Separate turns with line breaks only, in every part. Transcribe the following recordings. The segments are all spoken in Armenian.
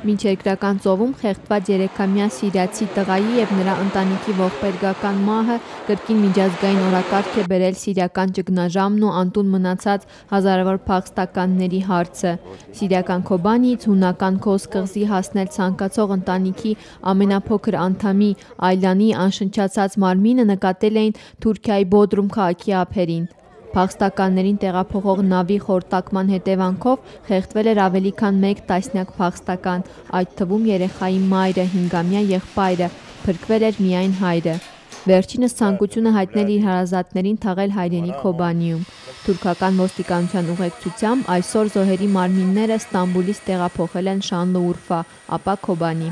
Միջերկրական ծովում խեղդված 3-ամյա սիրիացի տղայի և նրա ընտանիքի ողբերգական մահը կրկին միջազգային օրակարգ է բերել սիրիական ճգնաժամն ու անտուն մնացած հազարավոր փախստականների հարցը։ Սիրիական Քոբանիից հունական Քոս կղզի հասնել ցանկացող ընտանիքի ամենափոքր անդամի Այլանի անշնչացած մարմինը նկատել էին Թուրքիայի Բոդրում քաղաքի ափերին։ Փախստականներին տեղափոխող նավի խորտակման հետևանքով խեղդվել էր ավելի քան 1 տասնյակ փախստական, այդ թվում երեխայի մայրը, 5-ամյա եղբայրը, փրկվել էր միայն հայրը։ Վերջինս ցանկություն է հայտնել իր հարազատներին թաղել հայրենի Քոբանիում։ Թուրքական ոստիկանության ուղեկցությամբ այսօր զոհերի մարմինները Ստամբուլից տեղափոխել են Շանլուուրֆա, ապա Քոբանի։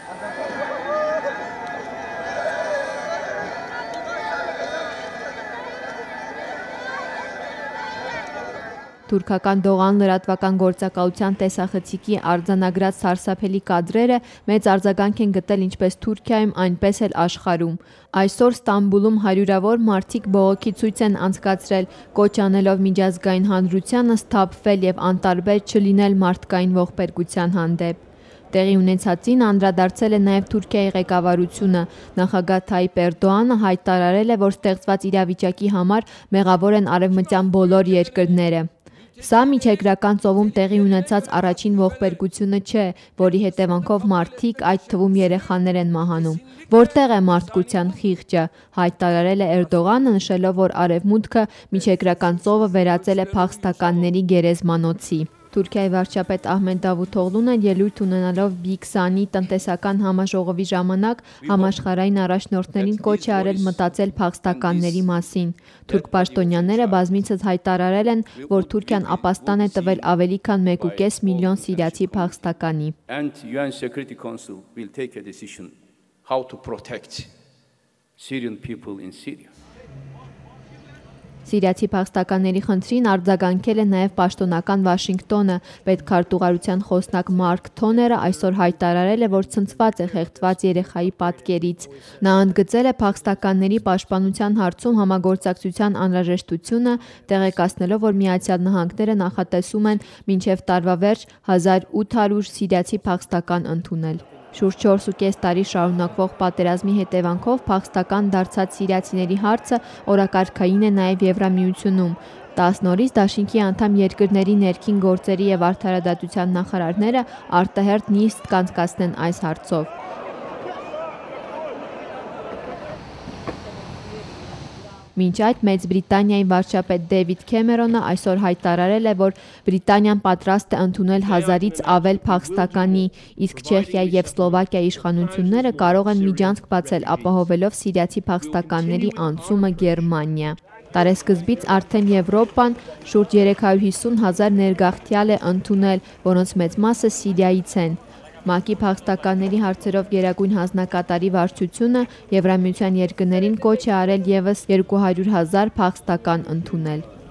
Թուրքական Դողան լրատվական գործակալության տեսախցիկի արձանագրած սարսափելի կադրերը մեծ արձագանք են գտել ինչպես Թուրքիայում, այնպես էլ աշխարհում։ Այսօր Ստամբուլում հարյուրավոր մարդիկ բողոքի ցույց են անցկացրել, կոչ անելով միջազգային հանրությանը սթափվել և անտարբեր չլինել մարդկային ողբերգության հանդեպ։ Տեղի ունեցածին անդրադարձել է նաև Թուրքիայի ղեկավարությունը։ Նախագահ Թայիպ Էրդողանը հայտարարել է, որ ստեղծված իրավիճակի համար մեղավոր են արևմտյան բոլոր երկրները։ Սա Միջերկրական ծովում տեղի ունեցած առաջին ողբերգությունը չէ, որի հետևանքով մարդիկ, այդ թվում երեխաներ են մահանում։ Որտեղ է մարդկության խիղճը, հայտարարել է Էրդողանը, նշելով, որ Արևմուտքը Միջերկրական ծովը վերածել է փախստականների գերեզմանոցի։ Թուրքիայի վարչապետ Ահմեդ Դավութօղլուն էլ ելույթ ունենալով B20 տնտեսական համաժողովի ժամանակ համաշխարհային առաջնորդներին կոչ է արել մտածել փախստականների մասին։ Թուրք պաշտոնյաները բազմիցս հայտարարել են, որ Թուրքիան ապաստան է տվել ավելի քան 1.5 միլիոն սիրիացի փախստականի։ Սիրիացի փախստականների խնդրին արձագանքել է նաև պաշտոնական Վաշինգտոնը։ Պետքարտուղարության խոսնակ Մարկ Թոները այսօր հայտարարել է, որ ցնցված է խեղդված երեխայի պատկերից։ Նա ընդգծել է փախստականների պաշտպանության հարցում համագործակցության անհրաժեշտությունը, տեղեկացնելով, որ Միացյալ Նահանգները նախատեսում են մինչև տարվա վերջ 1800 սիրիացի փախստական ընդունել։ Շուրջ 4.5 տարի շարունակվող պատերազմի հետևանքով փախստական դարձած սիրիացիների հարցը օրակարգային է նաև Եվրամիությունում։ 10 օրից դաշինքի անդամ երկրների ներքին գործերի և արդարադատության նախարարները արտահերթ նիստ կանցկացնեն այս հարցով։ Մինչ այդ Մեծ Բրիտանիայի վարչապետ Դեվիդ Քեմերոնը այսօր հայտարարել է, որ Բրիտանիան պատրաստ է ընդունել 1000-ից ավել փախստականի, իսկ Չեխիայի և Սլովակիայի իշխանությունները կարող են միջանցք բացել ապահովելով սիրիացի փախստականների անցումը Գերմանիա։ Տարեսկզբից արդեն Եվրոպան շուրջ 350,000 ներգաղթյալ է ընդունել, որոնց մեծ մասը Սիրիայից են։ ՄԱԿ-ի փախստականների հարցերով գերագույն հանձնակատարի վարչությունը Եվրամիության երկրներին կոչ է արել ևս 200,000 փախստական ընդունել։